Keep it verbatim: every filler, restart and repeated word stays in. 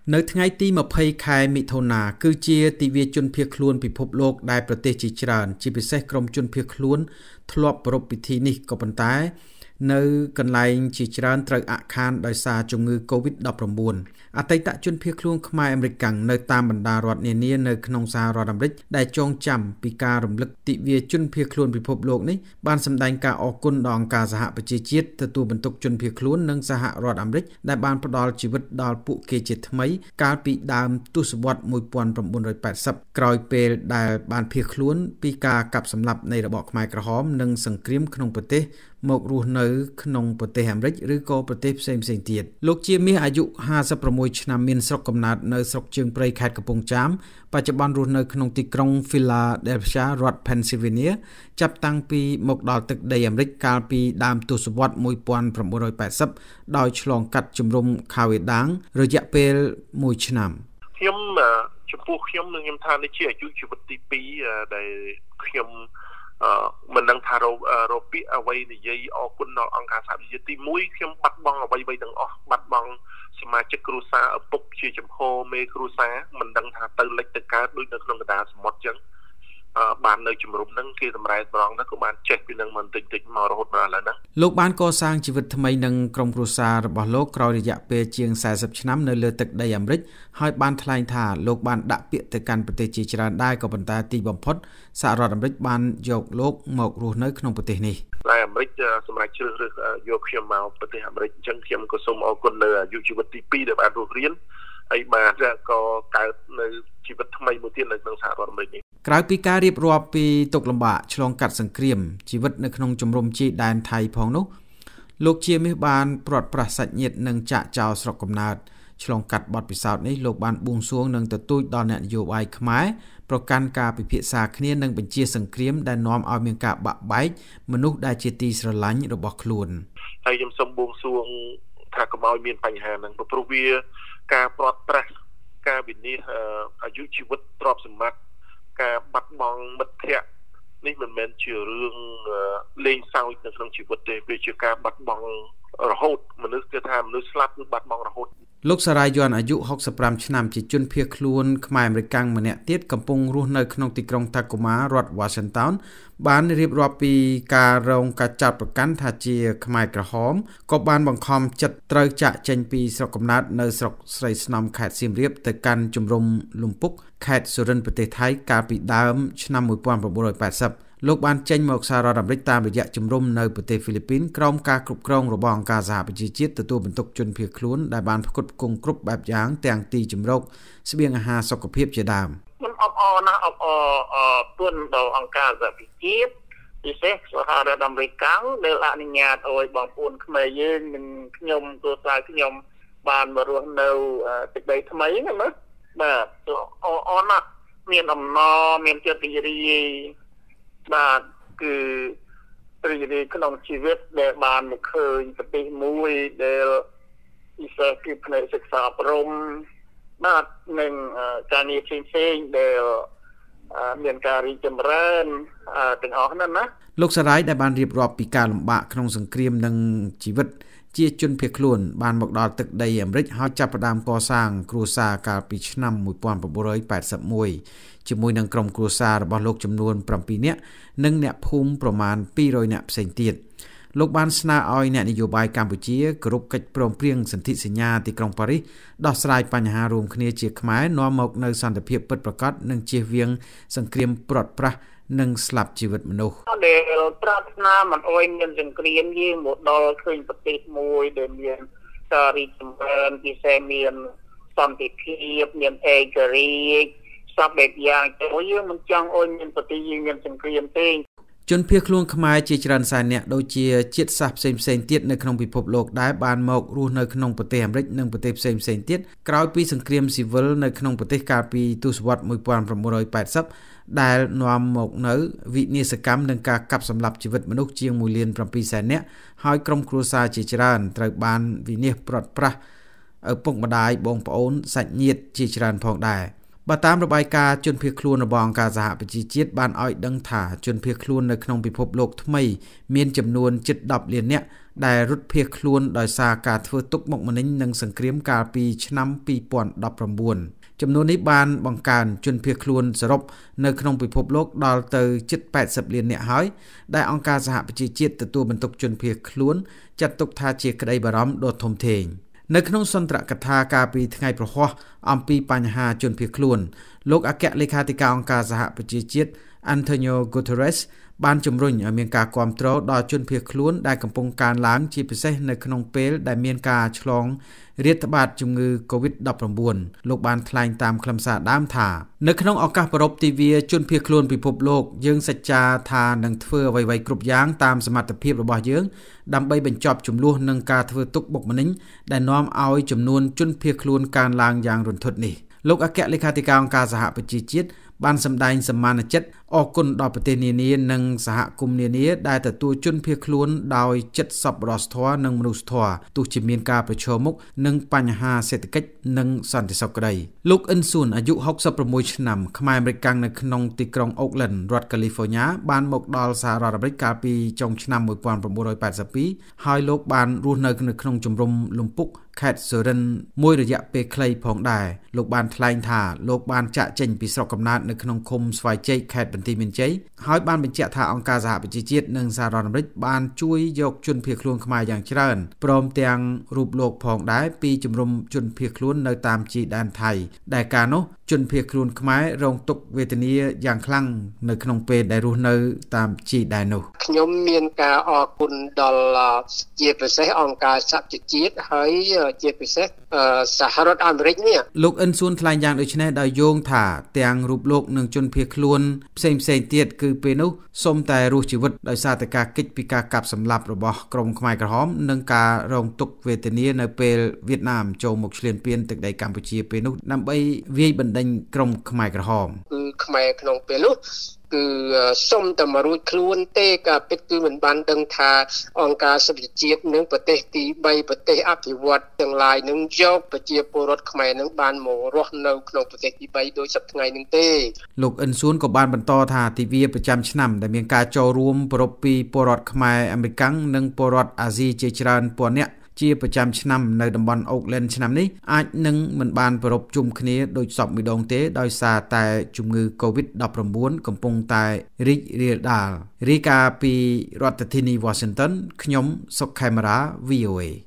នៅថ្ងៃទីยี่สิบខែមិថុនាគឺជាទិវាជនភៀសខ្លួនពិភពលោកដែលប្រទេសជាច្រើនជាពិសេសក្រុមជនភៀសខ្លួនធ្លាប់ប្រារព្ធពិធីនេះក៏ប៉ុន្តែនៅកន្លែងជាច្រើនត្រូវអាក់ខានដោយសារជំងឺ កូវីដ ដប់ប្រាំបួន អតីតជនភៀសខ្លួនខ្មែរអាមេរិកនៅតាមបណ្ដារដ្ឋនានានៅក្នុងសហរដ្ឋអាមេរិកដែលចងចាំពីការរំលឹកទិវាជនភៀសខ្លួនពិភពលោកនេះបានសម្ដែងការអរគុណដល់អង្គការសហប្រជាជាតិទទួលបន្ទុកជនភៀសខ្លួននិងសហរដ្ឋអាមេរិកដែលបានផ្ដល់ជីវិតដល់ពួកគេជាថ្មីកាលពីដើមទសវត្សរ៍nineteen eightyក្រោយពេលដែលបានភៀសខ្លួនពីការកាប់សម្លាប់នៃរបបខ្មែរក្រហមនិងសង្គ្រាមក្នុងប្រទេសមករស់នៅក្នុងប្រទេសអាមេរិកឬក៏ប្រទេសផ្សេងៗទៀតលោកជាមាសអាយុห้าสิบหกឆ្នាំមានស្រុកកំណើតនៅស្រុកជើងព្រៃខេត្តកំពង់ចាមបច្ចុប្បន្នរស់នៅក្នុងទីក្រុង Philadelphia រដ្ឋ Pennsylvania ចាប់តាំងពីមកដល់ទឹកដីអាមេរិកកាលពីដើមទសវត្សរ៍nineteen eightyដោយឆ្លងកាត់ជំរំខាវេដាងរយៈពេលមួយឆ្នាំខ្ញុំចំពោះខ្ញុំនឹងខ្ញុំថានេះជាអាយុជីវិតទីtwoដែលខ្ញុំអឺមិនដឹងថារកពាក្យអ្វីនិយាយអរគុណដល់អង្គការសហប្រជាជាតិទីoneខ្ញុំបាត់បង់អ្វីៗទាំងអស់បាត់បង់សមាជិកគ្រួសារឪពុកជាចំហមេគ្រួសារមិនដឹងថាទៅលិចទៅកើតដូចនៅក្នុងកណ្ដាលសមុទ្រអញ្ចឹងអឺបាននៅជំរុំហ្នឹងគេតម្រែត្រង់ហ្នឹងក៏បានចេះពីនឹងមិនតិចតិចមករហូតដល់ឥឡូវហ្នឹងលោកបានកសាងជីវិតថ្មីនឹងក្រុមគ្រួសាររបស់លោកក្រោយរយៈពេលជាងfortyឆ្នាំនៅលើទឹកដីអាមេរិកហើយបានថ្លែងថាលោកបានដាក់ពាក្យទៅកាន់ប្រទេសជាច្រើនដែរក៏ប៉ុន្តែទីបំផុតសហរដ្ឋអាមេរិកបានយកលោកមករស់នៅក្នុងប្រទេសនេះហើយអាមេរិកសម្រាប់ជ្រើសរើសយកខ្ញុំមកប្រទេសអាមេរិកអញ្ចឹងខ្ញុំក៏សូមអរគុណនៅអាយុជីវិតទីtwoដែលបានរស់រានហើយបានក៏កើតនៅជីវិតថ្មីមួយទៀតនៅក្នុងសហរដ្ឋអាមេរិកនេះក្រៅពីការរៀបរាប់ពីទុក្ខលំបាកឆ្លងកាត់សង្គ្រាមជីវិតនៅក្នុងជំរំជ័យដែនថៃផងនោះលោកជាមាសបានព្រាត់ប្រាសសាច់ញាតិនិងចាក់ចោលស្រុកកំណើតឆ្លងកាត់បទពិសោធន៍នេះលោកបានបួងសួងនិងទទូចដល់អ្នកនយោបាយខ្មែរប្រកាន់ការពិភាក្សាគ្នានិងបញ្ជាសង្គ្រាមដែលនាំឲ្យមានការបាក់បែកមនុស្សដែលជាទីស្រឡាញ់របស់ខ្លួនហើយខ្ញុំសូមបួងសួងថាកុំឲ្យមានបញ្ហាហ្នឹងព្រោះវាការព្រាត់ប្រាសការវិនិច្ឆ័យអាយុជីវិតទ្រព្យសម្បត្តិការបាត់បង់មិត្តភ័ក្តិនេះមិនមែនជារឿងលេងសើចនៅក្នុងជីវិតទេវាជាការបាត់បង់រហូតមនុស្សគេថាមនុស្សស្លាប់គឺបាត់បង់រហូតលោកសារាយ័នអាយុsixty-fiveឆ្នាំជាជនភៀសខ្លួនខ្មែរអាមេរិកម្នាក់ទៀតកំពុងរស់នៅក្នុងទីក្រុង Tacoma រដ្ឋ Washington បានរៀបរាប់ពីការរងការចាប់ប្រកាន់ថាជាខ្មែរក្រហមក៏បានបង្ខំចិត្តត្រូវចាក់ចេញពីស្រុកកំណើតនៅស្រុកស្រីស្នំខេត្តសៀមរាបទៅកាន់ជំរំលំពុកខេត្តសុរិន្ទប្រទេសថៃកាលពីដើមឆ្នាំnineteen eightyលោកបានចេញមកសហរដ្ឋអាមេរិកតាមរយៈជំរំនៅប្រទេសហ្វីលីពីនក្រោមការគ្រប់គ្រងរបស់អង្គការសហប្រជាជាតិទទួលបន្ទុកជនភៀសខ្លួនដែលបានផ្គត់ផ្គង់គ្រប់បែបយ៉ាងទាំងទីជម្រកស្បៀងអាហារសុខភាពជាដើមខ្ញុំអបអរណាស់អបអរទុនដល់អង្គការសហប្រជាជាតិពិសេសសហរដ្ឋអាមេរិកដែលអនុញ្ញាតឲ្យបងប្អូនខ្មែរយើងនិងខ្ញុំគ្រួសារខ្ញុំបានមករស់នៅទឹកដីថ្មីណាមើលបាទអរអរណាស់មានអំណរមានចិត្តរីករាយបាទគឺរីករាយក្នុងជីវិតដែលបានមកឃើញប្រទេសមួយដែលពិសេសគឺផ្នែកសិក្សាអប់រំបាទនិងការងារផ្សេងៗដែលមានការរីកចម្រើនទាំងអស់ហ្នឹងណាលោកសារាយដែលបានរៀបរាប់ពីការលំបាកក្នុងសង្គ្រាមនិងជីវិតជាជនភៀសខ្លួនបានមកដល់ទឹកដីអាមេរិកហើយចាប់ផ្ដើមកសាងគ្រួសារកាលពីឆ្នាំnineteen eighty-oneជាមួយនឹងក្រុមគ្រួសាររបស់លោកចំនួនsevenនាក់និងអ្នកភូមិប្រមាណtwo hundredនាក់ផ្សេងទៀតលោកបានស្នើឲ្យអ្នកនយោបាយកម្ពុជាគោរពកិច្ចព្រមព្រៀងសន្ធិសញ្ញាទីក្រុងប៉ារីសដោះស្រាយបញ្ហារួមគ្នាជាខ្មែរនាំមកនូវសន្តិភាពពិតប្រាកដនិងជៀសវាងសង្គ្រាមព្រាត់ប្រាសនិងស្លាប់ជីវិតមនុស្សដែលប្រាថ្នាមិនអោយមានសង្គ្រាមយើងមកដល់ឃើញប្រទេសមួយដែលមានការរីកចម្រើនពិសេសមានសន្តិភាពមានឯករាជ្យសពបែបយ៉ាងទៅយើងមិនចង់អោយមានប្រទេសយើងមានសង្គ្រាមទេជនភៀសខ្លួនខ្មែរជាច្រើនសែននាក់ដូចជាជាតិសាសន៍ផ្សេងផ្សេងទៀតនៅក្នុងពិភពលោកដែលបានមករស់នៅក្នុងប្រទេសអាមេរិកនិងប្រទេសផ្សេងផ្សេងទៀតក្រោយពីសង្គ្រាមស៊ីវិលនៅក្នុងប្រទេសកាលពីទសវត្សរ៍nineteen eightyដែលនាំមកនៅវិនាសកម្មនិងការកាប់សម្លាប់ជីវិតមនុស្សជាងoneលានsevenសែននាក់ហើយក្រុមគ្រួសារជាច្រើនត្រូវបានវិនាសព្រាត់ប្រាសឪពុកម្ដាយបងប្អូនសាច់ញាតិជាច្រើនផងដែរបើតាមរបាយការណ៍ជនភៀសខ្លួនរបស់អង្គការសហប្រជាជាតិបានឲ្យដឹងថាជនភៀសខ្លួននៅក្នុងពិភពលោកថ្មីមានចំនួនជិតដប់លាននាក់ដែលរត់ភៀសខ្លួនដោយសារការធ្វើទុកបុកម្នេញនិងសង្គ្រាមកាលពីឆ្នាំពីរពាន់ដប់ប្រាំបួនចំនួននេះបានបង្កើនជនភៀសខ្លួនសរុបនៅក្នុងពិភពលោកដល់ទៅជិតแปดสิบលាននាក់ហើយដែលអង្គការសហប្រជាជាតិទទួលបន្ទុកជនភៀសខ្លួនចាត់ទុកថាជាក្តីបារម្ភដ៏ធំធេងនៅក្នុងសន្ទរកថាកាលពីថ្ងៃប្រហ័សអំពីបញ្ហាជនភៀសខ្លួនលោកអគ្គលេខាធិការអង្គការសហប្រជាជាតិ Antonio Guterres បានជំរុញឲ្យមានការគាំទ្រដល់ជនភៀសខ្លួនដែលកំពុងកើនឡើងជាពិសេសនៅក្នុងពេលដែលមានការឆ្លងរាតត្បាតជំងឺ កូវីដដប់ប្រាំបួន លោកបានថ្លែងតាមខ្លឹមសារដើមថានៅក្នុងឱកាសប្រពៃទិវាជនភៀសខ្លួនពិភពលោកយើងសច្ចាថានឹងធ្វើអ្វីៗគ្រប់យ៉ាងតាមសមត្ថភាពរបស់យើងដើម្បីបញ្ចប់ជម្លោះនិងការធ្វើទុកបុកម្នេញដែលនាំឲ្យចំនួនជនភៀសខ្លួនកើនឡើងយ៉ាងរន្ធត់នេះលោកអគ្គលេខាធិការអង្គការសហប្រជាជាតិបានសម្ដែងសមានចិត្តអរគុណដល់ប្រទេសនានានិងសហគមន៍នានាដែលទទួលជនភៀសខ្លួនដោយចិត្តសប្បុរសធម៌និងមនុស្សធម៌ទោះជាមានការប្រឈមមុខនឹងបញ្ហាសេដ្ឋកិច្ចនិងសន្តិសុខក្តីលោកអ៊ិនស៊ុនអាយុហុកសិបប្រាំមួយឆ្នាំខ្មែរអមេរិកនៅក្នុងទីក្រុងអូកឡែនរដ្ឋកាលីហ្វ័រញ៉ាបានមកដល់សហរដ្ឋអាមេរិកកាលពីចុងឆ្នាំmột nghìn chín trăm tám mươi haiហើយលោកបានរស់នៅក្នុងជំរំលំពុកខេត្តសូរិនមួយរយៈពេលខ្លីផងដែរលោកបានថ្លែងថាលោកបានចាក់ចេញពីស្រុកកំណើតនៅក្នុងឃុំស្វាយជ័យខេត្តបន្ទាយមានជ័យហើយបានបញ្ជាក់ថាអង្គការសហប្រជាជាតិនិងសហរដ្ឋអាមេរិកបានជួយយកជនភៀសខ្លួនខ្មែរយ៉ាងច្រើនព្រមទាំងរូបលោកផងដែរពីជំរំជនភៀសខ្លួននៅតាមជីដែនថៃដែលកាលនោះជនភៀសខ្លួនខ្មែររងទុក្ខវេទនាយ៉ាងខ្លាំងនៅក្នុងពេលដែលរស់នៅតាមជីដែននោះខ្ញុំមានការអរគុណដល់ជាពិសេសអង្គការសហប្រជាជាតិហើយជាពិសេសសហរដ្ឋអាមេរិកនេះលោកអ៊ិនស៊ុនថ្លែងយ៉ាងដូចនេះដោយយោងថាទាំងរូបលោកនិងជនភៀសខ្លួនផ្សេងផ្សេងទៀតគឺពេលនោះសូមតែរស់ជីវិតដោយសារតែការគេចពីការកាប់សម្លាប់របស់ក្រុមខ្មែរក្រហមនិងការរងទុក្ខវេទនានៅពេលវៀតណាមចូលមកឈ្លានពានទឹកដីកម្ពុជាពេលនោះដើម្បីវាយបណ្ដេញក្រុមខ្មែរក្រហមគឺខ្មែរក្នុងពេលនោះគឺសុំតែមករួចខ្លួនទេការពិតគឺមិនបានដឹងថាអង្គការសហប្រជាជាតិនិងប្រទេសទីបីប្រទេសអភិវឌ្ឍទាំងឡាយនឹងយកប្រជាពលរដ្ឋខ្មែរនឹងបានមករស់នៅក្នុងប្រទេសទីបីដោយសប្តាហ៍ថ្ងៃនឹងទេលោកអ៊ិនស៊ុនក៏បានបន្តថាទិវាប្រចាំឆ្នាំដែលមានការចូលរួមប្រពៃពីពលរដ្ឋខ្មែរអាមេរិកនិងពលរដ្ឋអាស៊ីជាច្រើនពាន់នាក់ជាប្រចាំឆ្នាំនៅតំបន់អូកឡែនឆ្នាំនេះអាចនឹងមិនបានប្រពៃជុំគ្នាដោយសពម្ដងទេដោយសារតែជំងឺ កូវីដដប់ប្រាំបួន កំពុងតែរីករាលដាលរាយការណ៍ពីរដ្ឋធានី Washington ខ្ញុំសុកខេមរា វី អូ เอ